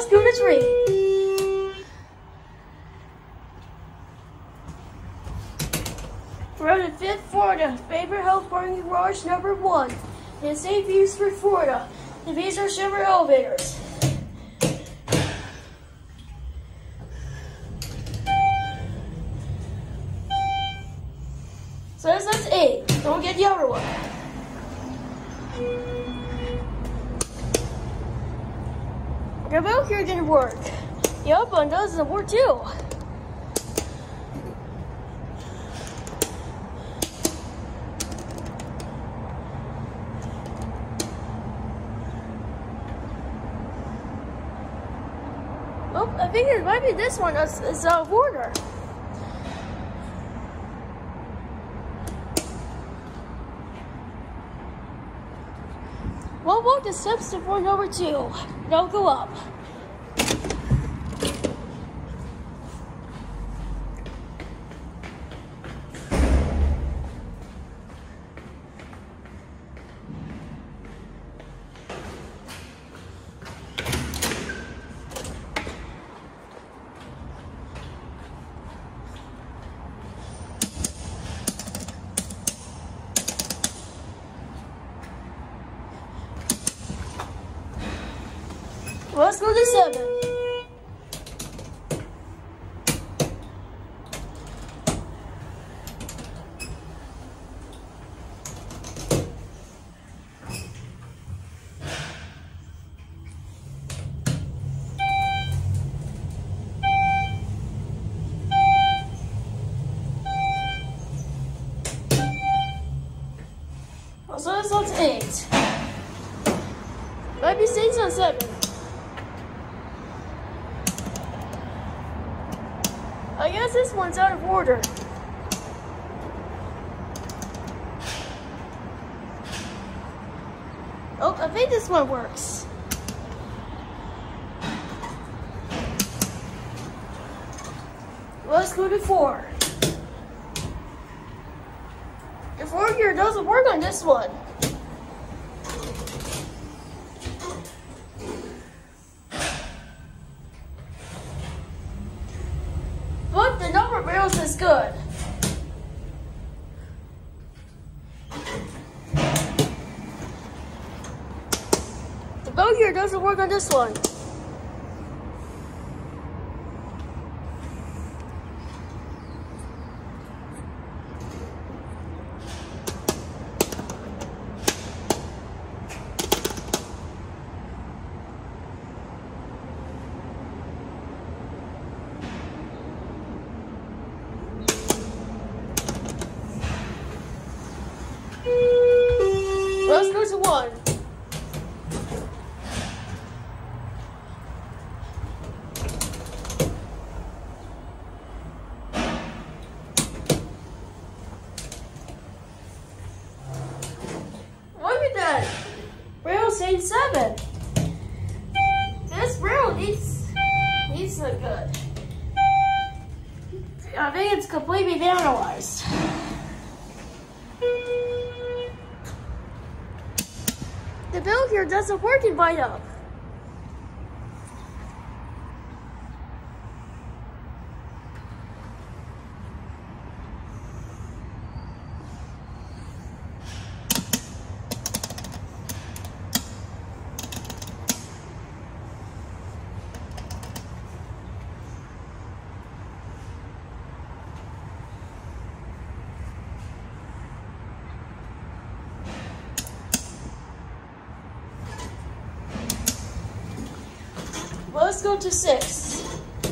Let's go to 3. We're on the 5th Florida, favorite health parking garage number 1. And safe use for Florida. And these are Chevrolet elevators. So that's 8. Don't get the other one. Your belt here didn't work. The up one doesn't work too. Oh, I think it might be this one that's out of order. Well, walk the steps to floor number 2. Don't go up. Let's go to 7. So this one's 8. Might be 6 on 7. I guess this one's out of order. Oh, I think this one works. Let's go to 4. The 4 gear doesn't work on this one. But the number of barrels is good. The bow gear doesn't work on this one. Let's go to 1. Look at that. Rail saying 7. This rail needs a good. I think it's completely vandalized. The bill here doesn't work in Bite Up. Let's go to 6.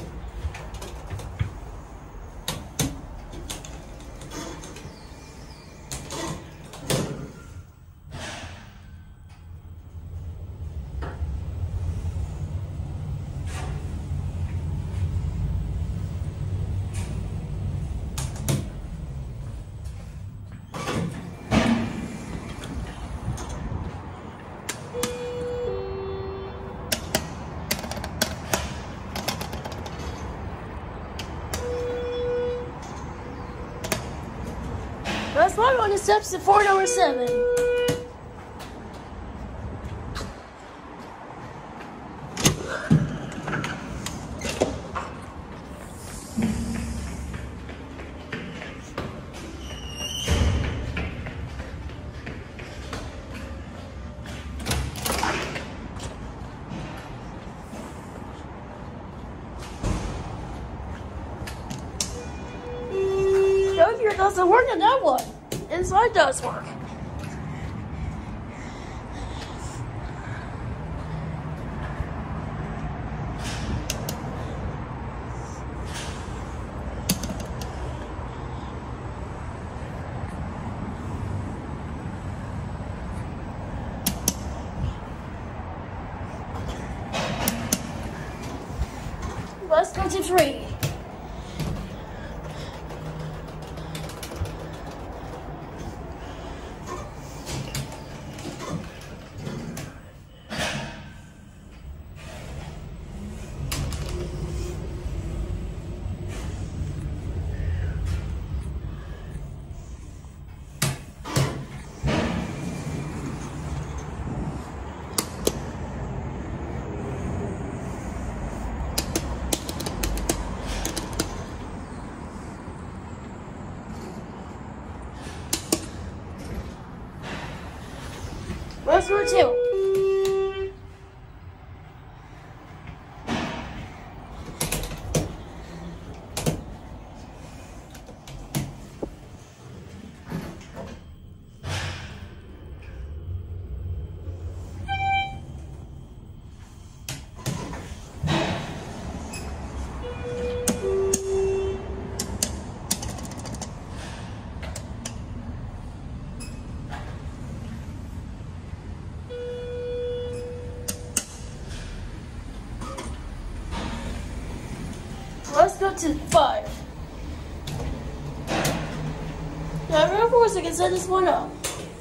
Let's walk on the steps to floor number 7. doesn't work on that one. Inside does work. Let's go to 3. Let's go 2. Let's go to 5. Now remember, I can set this one up.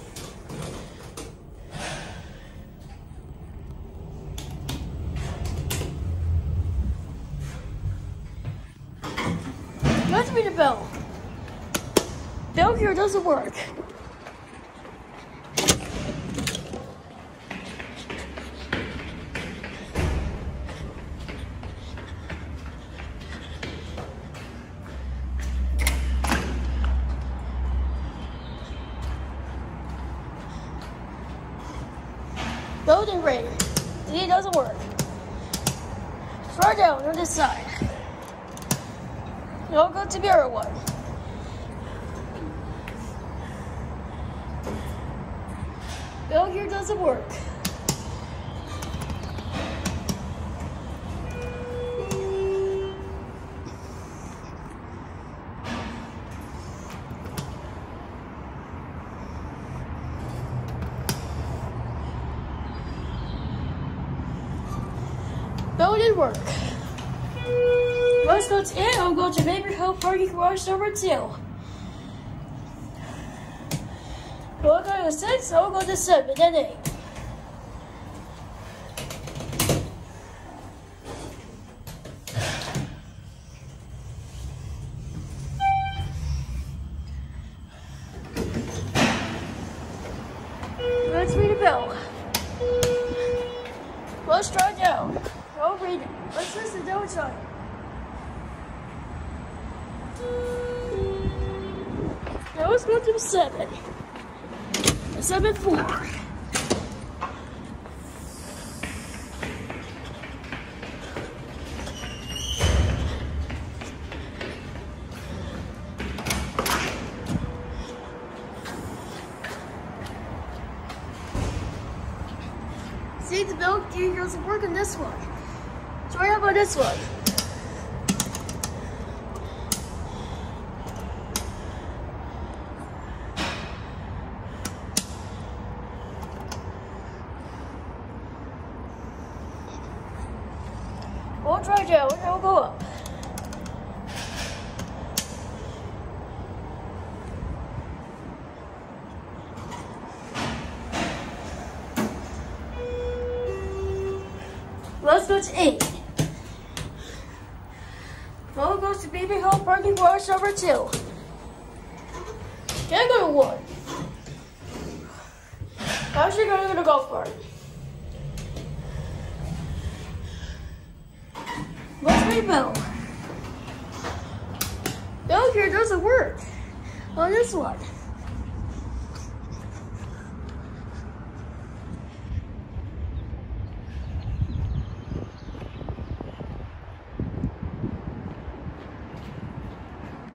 Let's read the bell. Bell here doesn't work. Golden ring. See, it doesn't work. Try down on this side. Now go to the other one. Bell here doesn't work. Bell didn't work. Let's go to 8. I'll go to Baby Hill Parking Garage number 2. We'll go to 6. I'll go to 7, then 8. Let's read a bell. Let's try down. I'll read it. Let's listen to each other. Now let's go to 7. 7-4. See, the bell gear doesn't work on this one. Try out on this one. We'll try down and we'll go up. Let's go to 8. Well, it goes to Baby Hill Parking Garage number 2. Can I go to 1? I'm actually going to the golf cart. Let's read bell. Bell here doesn't work on this one.